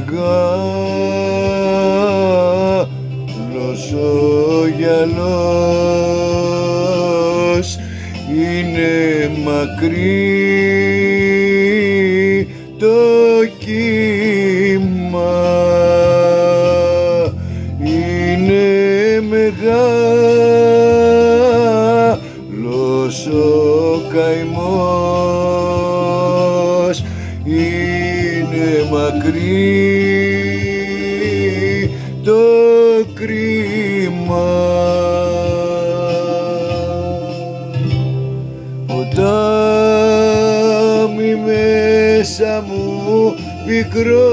μεγάλος ο γυαλός, είναι μακρύ το κύμα, είναι μεγάλος ο καημός, είναι μακρύ το κρίμα. Ποτάμι μέσα μου πικρό,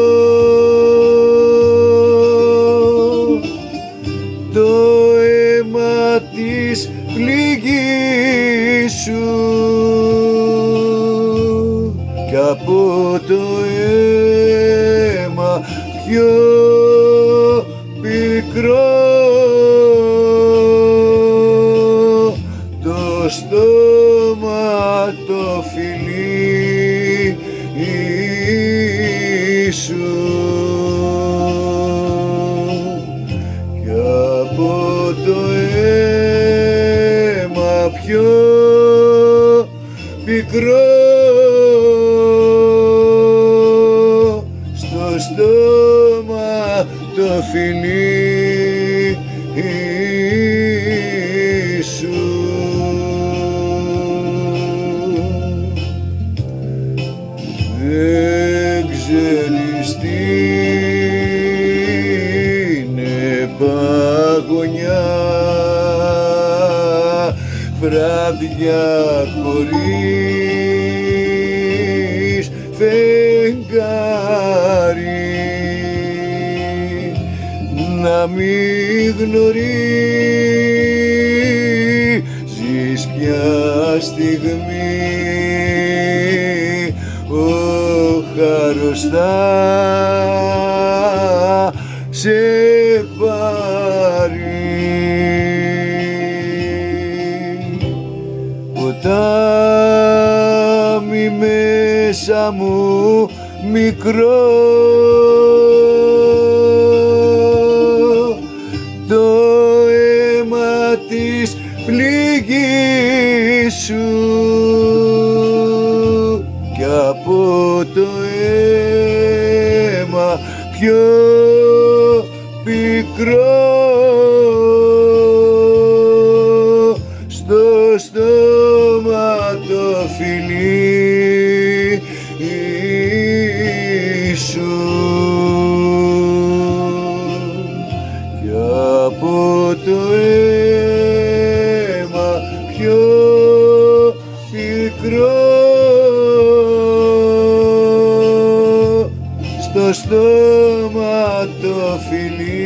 το αίμα της πληγής σου, κι από το αίμα πιο πικρό το στόμα το φιλί σου, κι από το αίμα πιο πικρό στο στόμα το φιλί σου. Δεν ξέρεις τι είναι παγωνιά, βράδια χωρίς φεγγάρι, να μην γνωρίζεις ποια στιγμή ο χάρος θα σε πάρει. Ποτάμι μέσα μου μικρό, το αίμα της πληγής σου, κι από το αίμα πιο πικρό στο στόμα το φιλί σου, κι από το αίμα πιο πικρό στο στόμα το φιλί